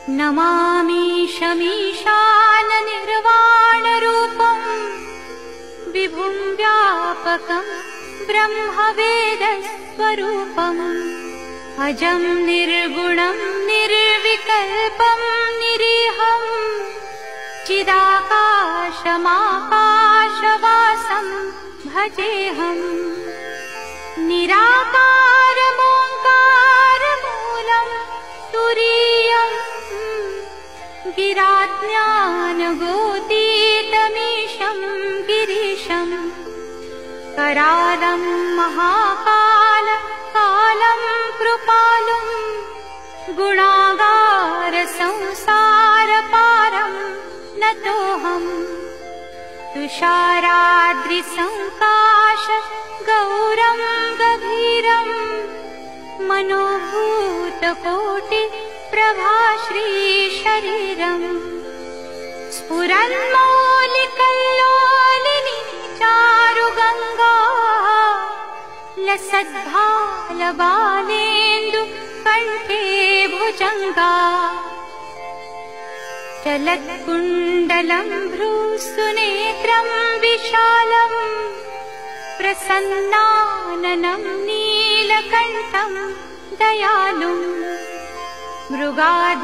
नमामि शमीशाननिर्वाणरूपं विभुं व्यापकं ब्रह्मवेदस्वरूपम् अजं निर्गुणं निर्विकल्पं निरीहं चिदाकाशमाकाशवासं भजेऽहम् निराकारमोङ्कारमूलं तुरीयम् गिराज्ञानगोतीतमीशं गिरीशम् करालं महाकाल कालं कृपालुं गुणागारसंसारपारं नतोऽहम् तुषाराद्रिसङ्काश गौरं गभीरं मनोभूतकोटिप्रभाश्रीशरीरम् स्फुरन्मौलिकल्लोलिनी चारुगङ्गा लसद्भालबालेन्दु कण्ठे भुजङ्गा चलत्कुण्डलं भ्रूसुनेत्रं विशालं प्रसन्नाननं नीलकण्ठं दयालुं मृगा